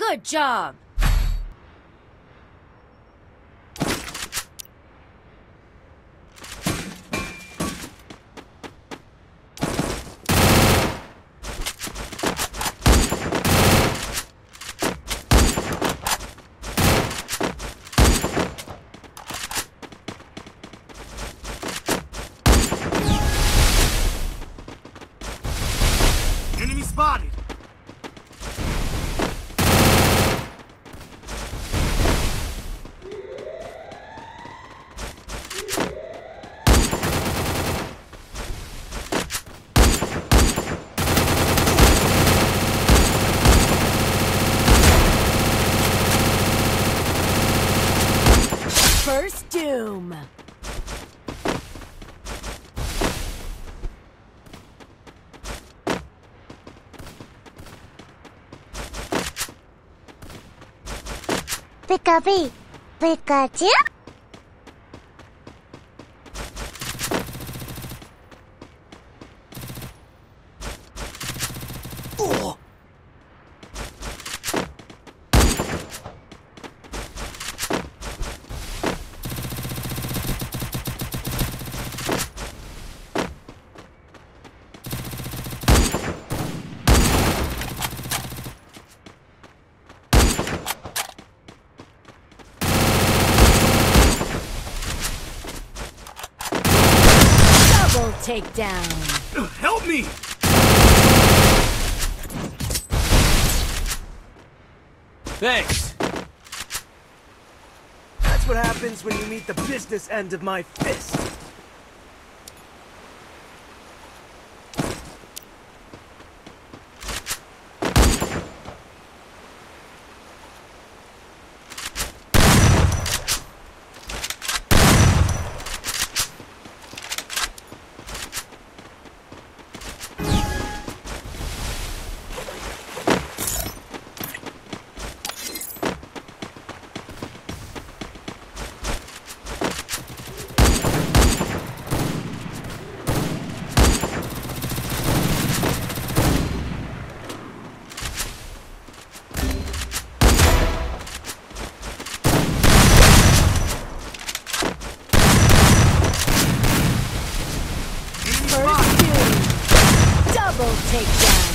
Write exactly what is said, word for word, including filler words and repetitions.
Good job! Enemy spotted! First doom! Pika-pee, Pikachu? Oh! Double takedown! Help me! Thanks. That's what happens when you meet the business end of my fist. First doom! Double takedown!